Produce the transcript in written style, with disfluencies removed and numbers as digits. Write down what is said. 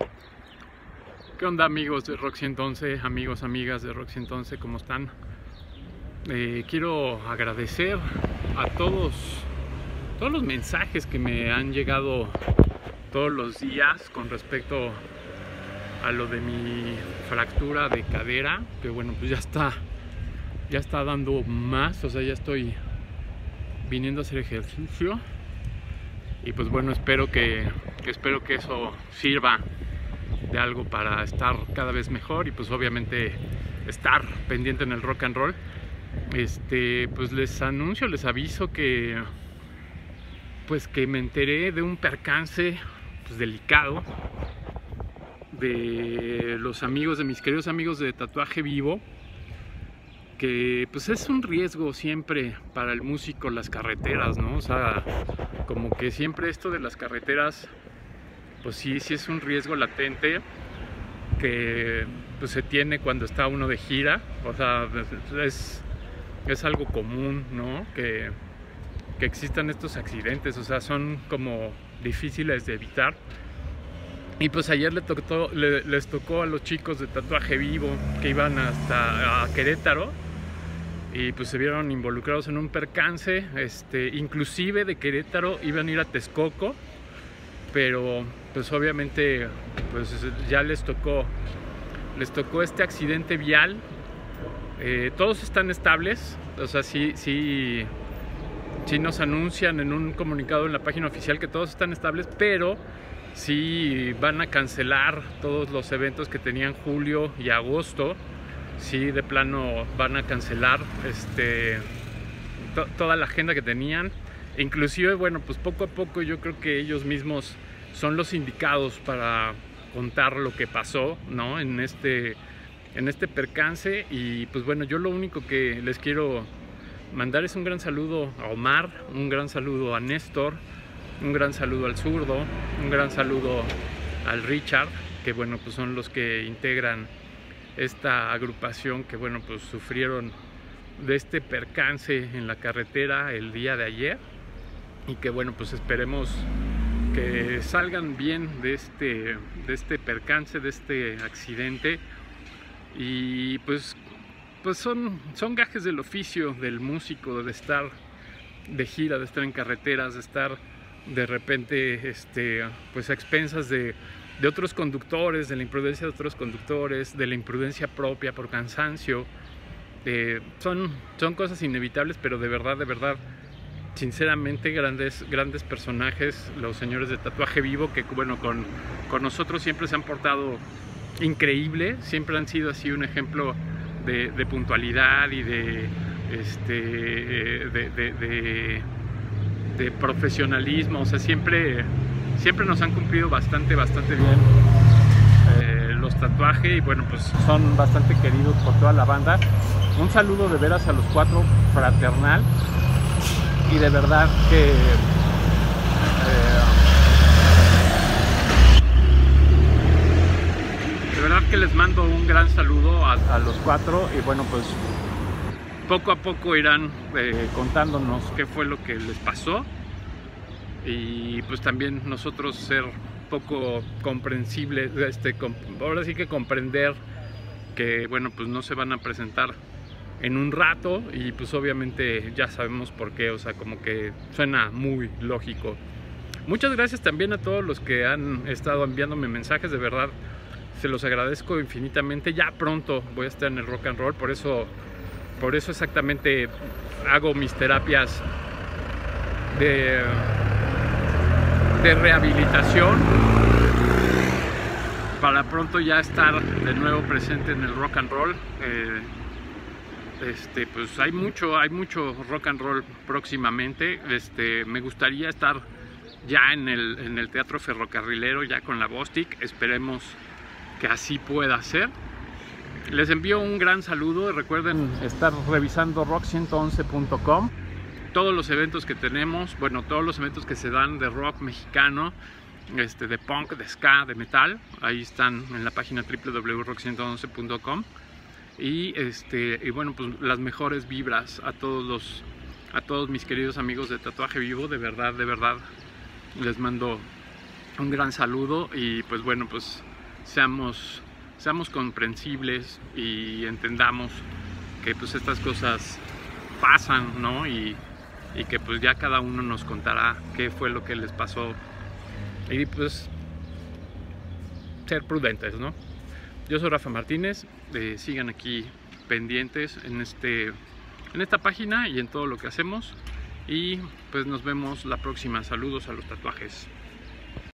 ¿Qué onda, amigos de Rock 111, amigos, amigas de Rock 111? ¿Cómo están? Quiero agradecer a todos los mensajes que me han llegado todos los días con respecto a lo de mi fractura de cadera, que bueno, pues ya está dando más, o sea, ya estoy viniendo a hacer ejercicio y pues bueno, espero que eso sirva de algo para estar cada vez mejor y pues obviamente estar pendiente en el rock and roll. Pues les aviso que me enteré de un percance pues delicado de mis queridos amigos de Tatuaje Vivo, que pues es un riesgo siempre para el músico las carreteras, ¿no? O sea, como que siempre esto de las carreteras pues sí es un riesgo latente que pues se tiene cuando está uno de gira. O sea, es algo común, ¿no? Que existan estos accidentes, o sea, son como difíciles de evitar. Y pues ayer les tocó a los chicos de Tatuaje Vivo que iban hasta Querétaro y pues se vieron involucrados en un percance. Inclusive de Querétaro iban a ir a Texcoco, pero pues obviamente pues ya les tocó este accidente vial. Todos están estables, o sea, sí nos anuncian en un comunicado en la página oficial que todos están estables, pero sí van a cancelar todos los eventos que tenían julio y agosto. Sí, de plano van a cancelar toda la agenda que tenían. Inclusive, bueno, pues poco a poco yo creo que ellos mismos son los indicados para contar lo que pasó, ¿no? en este percance. Y pues bueno, yo lo único que les quiero mandar es un gran saludo a Omar, un gran saludo a Néstor, un gran saludo al Zurdo, un gran saludo al Richard, que bueno, pues son los que integran esta agrupación que bueno, pues sufrieron de este percance en la carretera el día de ayer, y que bueno, pues esperemos que salgan bien de este percance, de este accidente. Y pues son gajes del oficio del músico, de estar de gira, de estar en carreteras, de estar de repente pues a expensas de otros conductores, de la imprudencia de otros conductores, de la imprudencia propia por cansancio. Son cosas inevitables, pero de verdad, sinceramente, grandes personajes, los señores de Tatuaje Vivo, que bueno, con nosotros siempre se han portado increíble, siempre han sido así un ejemplo de puntualidad y de profesionalismo. O sea, siempre nos han cumplido bastante bien los Tatuaje, y bueno, pues son bastante queridos por toda la banda. Un saludo de veras a los cuatro, fraternal, y de verdad que les mando un gran saludo a los cuatro. Y bueno, pues poco a poco irán contándonos qué fue lo que les pasó, y pues también nosotros ser poco comprensibles, ahora sí que comprender que bueno, pues no se van a presentar en un rato, y pues obviamente ya sabemos por qué. O sea, como que suena muy lógico. Muchas gracias también a todos los que han estado enviándome mensajes, de verdad se los agradezco infinitamente. Ya pronto voy a estar en el rock and roll, por eso exactamente hago mis terapias de rehabilitación, para pronto ya estar de nuevo presente en el rock and roll. Pues hay mucho rock and roll próximamente. Me gustaría estar ya en el Teatro Ferrocarrilero, ya con la Bostik. Esperemos que así pueda ser. Les envío un gran saludo. Recuerden estar revisando rock111.com. Todos los eventos que tenemos, bueno, todos los eventos que se dan de rock mexicano, de punk, de ska, de metal, ahí están en la página www.rock111.com. Y bueno, pues las mejores vibras a todos mis queridos amigos de Tatuaje Vivo. De verdad les mando un gran saludo. Y pues bueno, pues seamos comprensibles y entendamos que pues estas cosas pasan, ¿no? Y que pues ya cada uno nos contará qué fue lo que les pasó y pues ser prudentes, ¿no? Yo soy Rafa Martínez, sigan aquí pendientes en esta página y en todo lo que hacemos, y pues nos vemos la próxima. Saludos a los tatuajes.